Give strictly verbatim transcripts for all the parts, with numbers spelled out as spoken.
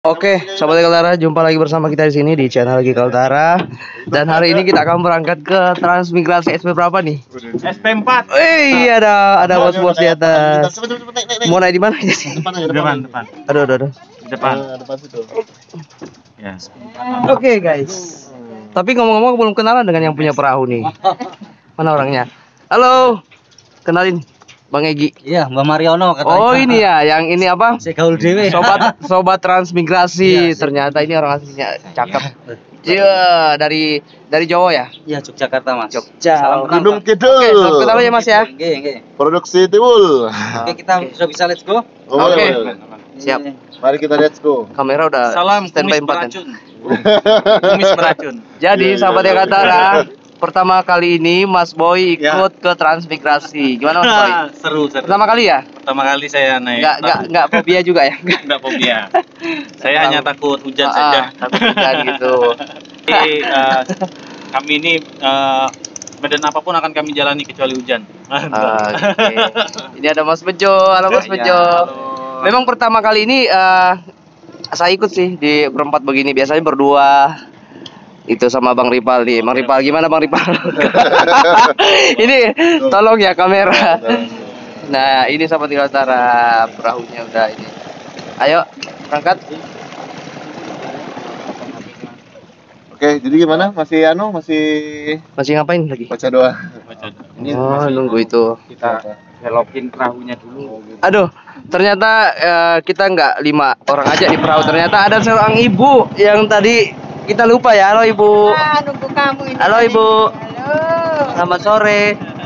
Oke, sahabat Kaltara, jumpa lagi bersama kita di sini di channel G Kaltara. Dan hari ini kita akan berangkat ke transmigrasi S P berapa nih? S P empat. Wih, ada ada bos-bos di atas. Mau naik di mana ya sih? Depan, depan. Aduh, aduh, aduh. Depan. Depan situ. Ya. Oke, guys. Tapi ngomong-ngomong belum kenalan dengan yang punya perahu nih. Mana orangnya? Halo. Kenalin. Bang Egi. Iya, Mbak Mariono katanya. Oh, ini ya, yang ini apa? Segaul dewe. Sobat sobat transmigrasi. Iya, Ternyata ini orang aslinya cakep. Iya, dari dari Jawa ya? Iya, Yogyakarta, Mas. Jogja. Salam kenal, Gunung Pak. Kidul. Oke, salam kenal ya Mas ya. Oke, oke. Produksi Tiwul. Oke, kita sudah bisa let's go. Oh, Oke. boleh, boleh. Siap. Mari kita let's go. Kamera udah Salam standby kumis empat kan? beracun. Kumis beracun. Jadi Iya, sahabat iya, iya. Kaltara, pertama kali ini Mas Boy ikut ke transmigrasi. Gimana Mas Boy? Seru, seru. Pertama kali ya? Pertama kali saya naik. Enggak enggak enggak fobia juga ya? Enggak fobia. Saya hanya takut hujan Ah, saja. takut hujan gitu. Jadi eh, kami ini eh, medan apapun akan kami jalani kecuali hujan. Ah, oke. Ini ada Mas Bejo. Halo Mas Ya, Bejo. halo. Memang pertama kali ini eh, saya ikut sih di berempat begini. Biasanya berdua. Itu sama Bang Ripal nih. Bang Ripal gimana Bang Ripal? Ini tolong ya kamera. Nah, ini sahabat Kaltara, perahunya udah ini. Ayo berangkat. Oke, jadi gimana? Masih anu, masih Masih ngapain lagi? baca doa. Oh, nunggu itu. Kita belokin perahunya dulu. Aduh, ternyata eh, kita nggak lima orang aja di perahu. Ternyata ada seorang ibu yang tadi kita lupa ya. Halo Ibu. Ah, nunggu kamu ini. Halo Ibu. Halo. Selamat sore.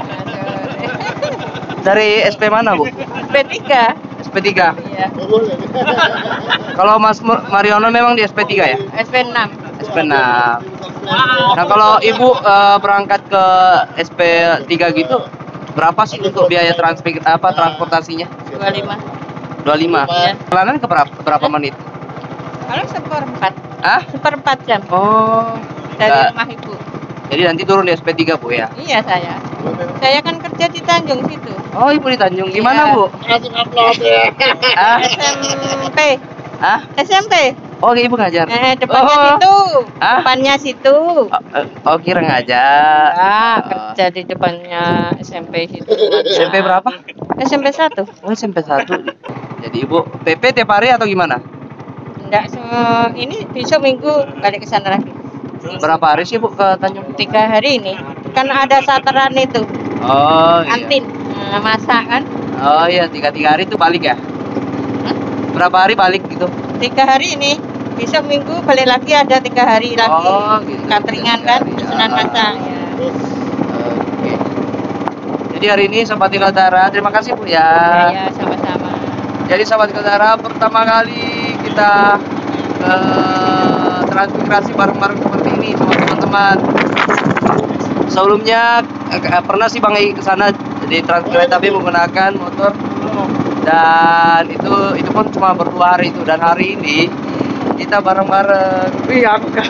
Dari S P mana Bu? P tiga. S P tiga. Iya. Kalau Mas Mar- Mariono memang di S P tiga ya? S P enam. S P enam. Nah kalau Ibu eh, berangkat ke S P tiga gitu, berapa sih untuk biaya transport apa transportasinya? dua puluh lima. dua puluh lima. Iya. Perjalanan ke berapa, berapa menit? Kalau seperempat. Hah? Seperempat jam Oh. dari Nah, rumah Ibu. jadi nanti turun di S P tiga Bu ya? Iya saya. Saya kan kerja di Tanjung situ. Oh Ibu di Tanjung. Gimana Iya. Bu? Langsung upload ya. Ah? S M P. Hah? S M P. Oh Ibu ngajar? Eh, depannya Oh. situ. Hah? Depannya situ. Oh, eh, oh kira ngajar. Ah, Oh. kerja di depannya S M P situ. S M P berapa? S M P satu. Oh S M P satu. Jadi Ibu P P tiap hari atau gimana? Enggak, se- ini besok minggu balik ke sana lagi. Berapa hari sih Bu ke Tanjung? Tiga hari ini kan ada sateran itu Oh iya. kantin. Nah, masak kan Oh iya, tiga tiga hari itu balik ya? Berapa hari balik gitu? tiga hari ini, besok minggu balik lagi ada tiga hari lagi. Oh, gitu. Cateringan Tiga kan hari, pesanan ya. masak ya. Oke. Jadi hari ini sahabat Kaltara, terima kasih Bu Ya, ya. ya sama-sama. Jadi sahabat Kaltara, pertama kali kita ke transmigrasi bareng-bareng seperti ini sama teman-teman. Sebelumnya eh, pernah sih Bang Egi ke sana di transmigrasi tapi menggunakan motor. Dan itu itu pun cuma berdua hari itu, dan hari ini kita bareng-bareng. Wih, aku kan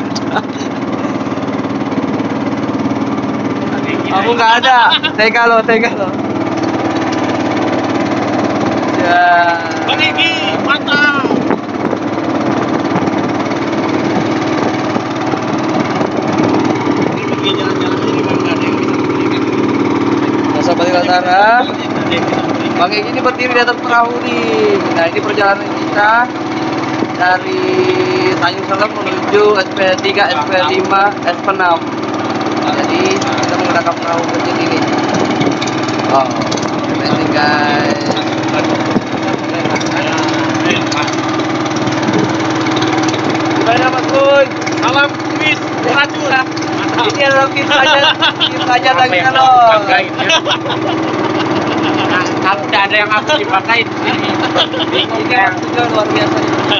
aku nggak ada. Tega lo, tega lo. Ya. Bang Egi, mantap. Ini bagi jalan-jalan ini Bang, nggak ada yang bisa berdiri. Nah, sahabat Kaltara, Bang Egi ini berdiri di atas perahu nih. Nah, ini perjalanan kita dari Tanjung Selem menuju S P tiga, S P lima, S P enam. Jadi kita menggunakan perahu kecil ini. Oh, amazing guys. Gimana Mas Boy? Salam kumis beracun. Ini adalah kisahnya, kisahnya lagi kalau. Nah, kalau udah ada yang aku dipakai di sini. Ini waktunya luar biasa.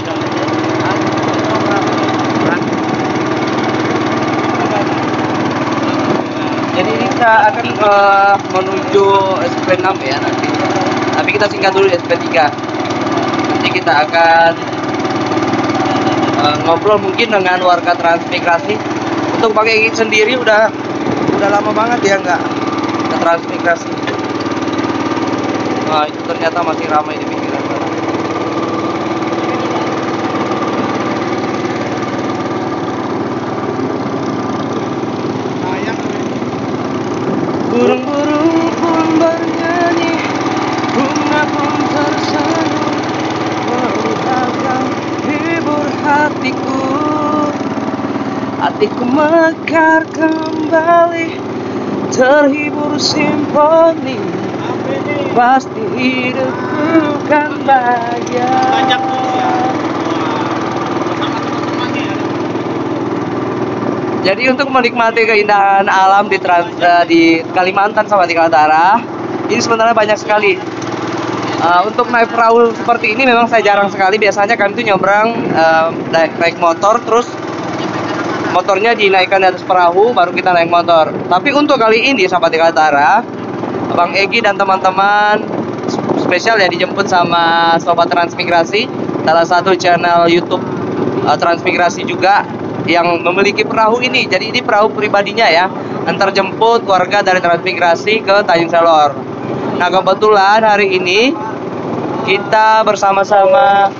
Jadi ini kita akan eh, menuju S P enam ya nanti. Tapi kita singkat dulu di S P tiga. Nanti kita akan eh, ngobrol mungkin dengan warga transmigrasi. Untuk Bang Egi sendiri udah udah lama banget ya nggak ke transmigrasi. Nah itu ternyata masih ramai di pinggiran sana. hatiku mekar kembali, terhibur simfoni, pasti hidupku kan bahagia. Jadi untuk menikmati keindahan alam di, trans, eh, di Kalimantan sama di Kaltara, ini sebenarnya banyak sekali. Uh, untuk naik perahu seperti ini memang saya jarang sekali. Biasanya kami tuh nyebrang uh, naik, naik motor, terus motornya dinaikkan di atas perahu, baru kita naik motor. Tapi untuk kali ini sahabat di Kaltara, Bang Egi dan teman-teman spesial ya dijemput sama Sobat Transmigrasi, salah satu channel YouTube uh, Transmigrasi juga yang memiliki perahu ini. Jadi ini perahu pribadinya ya, antar jemput warga dari Transmigrasi ke Tanjung Selor. Nah kebetulan hari ini kita bersama-sama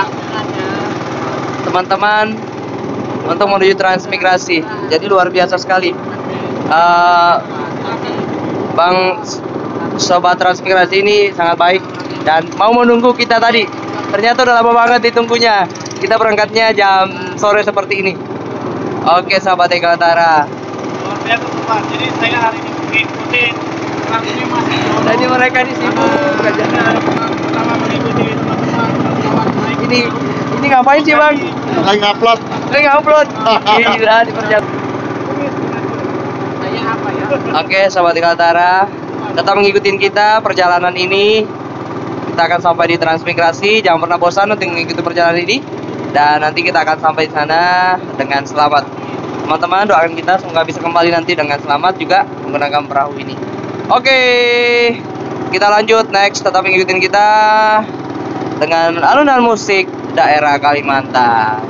teman-teman untuk menuju Transmigrasi. Jadi luar biasa sekali. uh, Bang Sobat Transmigrasi ini sangat baik dan mau menunggu kita tadi. Ternyata udah lama banget ditunggunya. Kita berangkatnya jam sore seperti ini. Oke sahabat di Kaltara. Luar biasa Sobat. Jadi saya hari ini mengikuti hari ini masih Tadi mereka disibuk aja. pertama mengikuti teman-teman kawan naik. Ini ini ngapain sih Bang? Lagi ngupload. Lagi ngupload. Gila dipercaya. Saya apa ya? Oke sahabat di Kaltara, tetap mengikuti kita perjalanan ini. Kita akan sampai di Transmigrasi. Jangan pernah bosan untuk mengikuti perjalanan ini. Dan nanti kita akan sampai di sana dengan selamat. Teman-teman doakan kita semoga bisa kembali nanti dengan selamat juga menggunakan perahu ini. Oke, kita lanjut next. Tetap mengikuti kita dengan alunan musik daerah Kalimantan.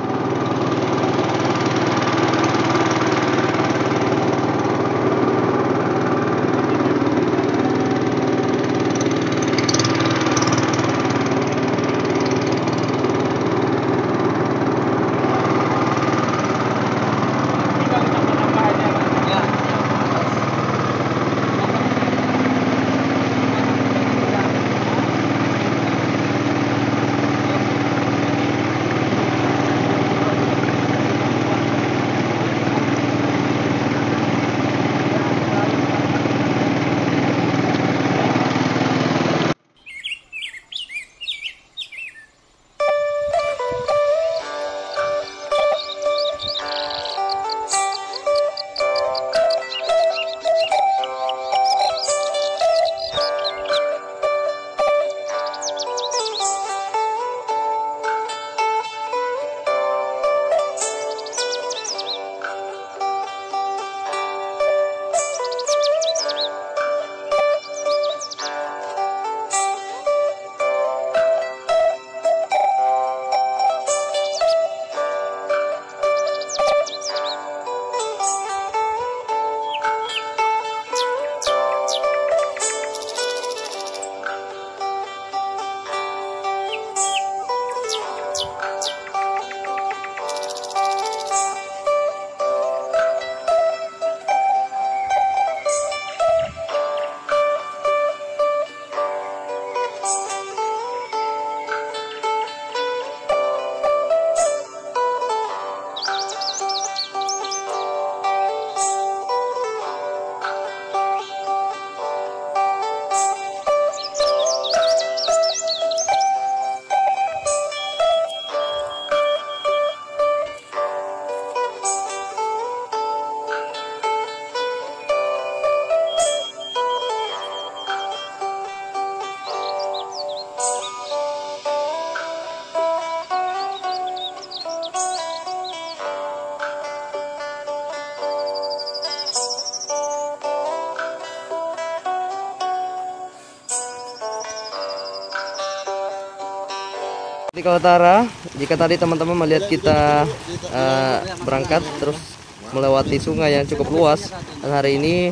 Di Kaltara, jika tadi teman-teman melihat kita uh, berangkat terus melewati sungai yang cukup luas, dan hari ini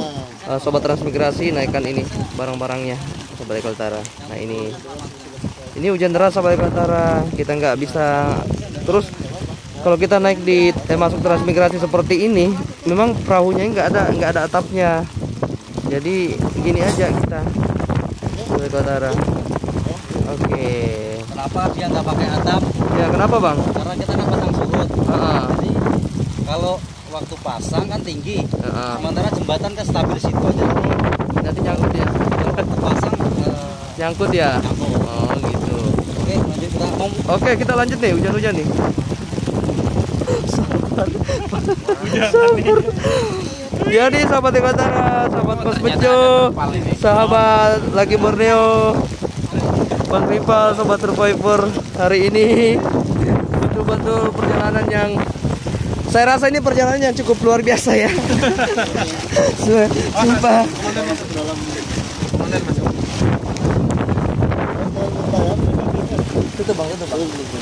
uh, Sobat Transmigrasi naikkan ini barang-barangnya Sobat Kaltara. Nah ini ini hujan deras Sobat Kaltara, kita nggak bisa terus kalau kita naik di eh, masuk Transmigrasi seperti ini, memang perahunya nggak ada nggak ada atapnya, jadi gini aja kita Sobat Kaltara. Oke. Kenapa dia nggak pakai atap? Ya kenapa Bang? Karena kita kan pasang surut. Ah. Jadi kalau waktu pasang kan tinggi. Heeh. Sementara jembatan kan stabil situ aja. Nanti nyangkut ya. Waktu pasang eh, Nyangkut ya. nyambung. Oh gitu. Oke, lanjut kita ngomong. Oke, kita lanjut nih, hujan-hujan nih. Jadi sahabat Ekatara, sahabat Mas Bejo, sahabat Lagi Borneo, Bang Rival, sobat Survivor, hari ini betul-betul perjalanan yang saya rasa ini perjalanan yang cukup luar biasa ya. Sumpah. Tutup bang, tutup bang.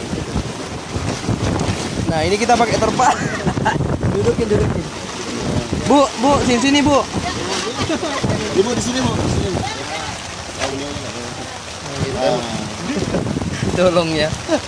Nah ini kita pakai terpal. Dudukin, dudukin. Bu, bu, sini sini bu. Ibu di sini, Bu. Di sini. Tolong ya.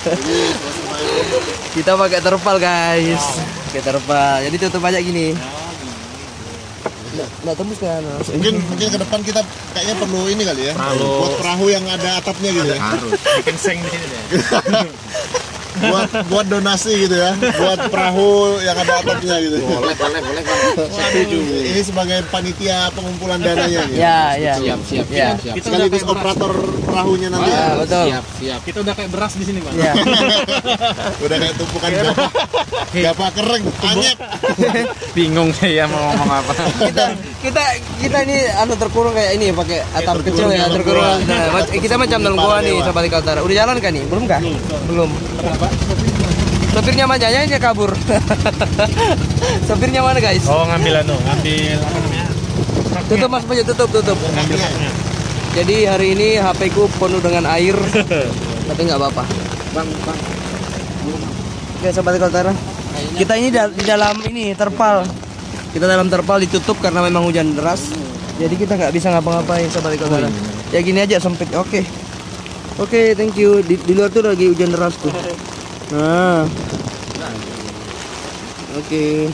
Kita pakai terpal guys. Pakai terpal. Jadi tutup aja gini. Nggak, nggak tembus kan? Mungkin mungkin ke depan kita kayaknya perlu ini kali ya. Buat perahu yang ada atapnya gitu ya. Harus bikin seng di sini deh. buat buat donasi gitu ya, buat perahu yang ada atapnya gitu. Boleh, boleh, boleh, Bang. Setuju. Ini sebagai panitia pengumpulan dananya gitu. Ya, ya. Siap, siap, Ya. siap. Kita udah Sekaligus kayak beras. operator perahunya nanti. Ya, Ya. betul. Siap, siap. Kita udah kayak beras di sini, Bang. Ya. Udah kayak tumpukan gapa. Gapa kering, anyep. Bingung saya mau ngomong apa. kita kita kita ini anu terkurung kayak ini pakai atap kecil terkurung ya dalam terkurung. gua. Nah, mac- kita macam dalam gua nih sahabat Kaltara. Udah jalan kan nih? Belum kah? Belum. Sopirnya manjanya dia kabur. Sopirnya mana guys? Oh, ngambil anu, ngambil apa namanya? Tutup Mas Bejo, tutup tutup. Ngambil haknya. Jadi hari ini H P ku penuh dengan air. Tapi nggak apa-apa. Bang, Bang. Oke sahabat Kaltara. Kita ini da- di dalam ini terpal. Kita dalam terpal ditutup karena memang hujan deras. Jadi kita nggak bisa ngapa-ngapain sahabat Kaltara. Ya gini aja sempit. Oke. Oke, thank you. Di, di luar tuh lagi hujan deras tuh. Nah. Oke.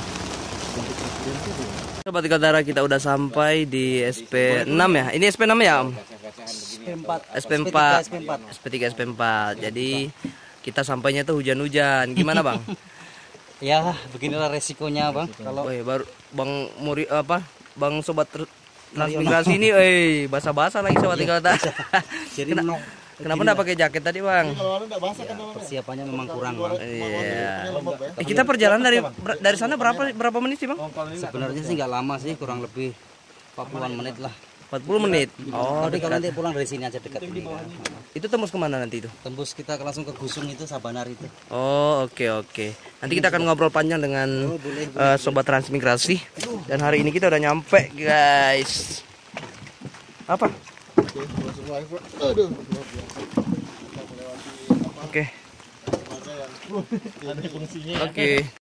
Sobat Kaltara, kita udah sampai di S P enam ya. Ini S P enam ya, Om? S P empat. S P empat. S P empat. S P tiga, S P empat. Jadi kita sampainya tuh hujan-hujan. Gimana, Bang? Ya, beginilah resikonya, Bang. Kalau Oh, baru Bang Muri apa? Bang sobat ter- transmigrasi ini, eh basah-basah lagi sobat Kaltara. jadi Kena- no, Kenapa enggak pakai jaket tadi, Bang? Kalau enggak basah kan persiapannya memang kurang, Bang. Iya. Eh, kita perjalanan dari ber- dari sana berapa berapa menit sih, Bang? Sebenarnya sih nggak lama sih, kurang lebih empat puluhan menit lah. empat puluh menit. Oh, Tapi kalau dekat. nanti pulang dari sini aja dekat ini kan. Itu tembus kemana nanti itu? Tembus kita langsung ke Gusung itu, Sabanar itu. Oh, oke oke. Nanti kita akan ngobrol panjang dengan eh, sobat transmigrasi. Dan hari ini kita udah nyampe, guys. Apa? Aduh. Oke. Oke.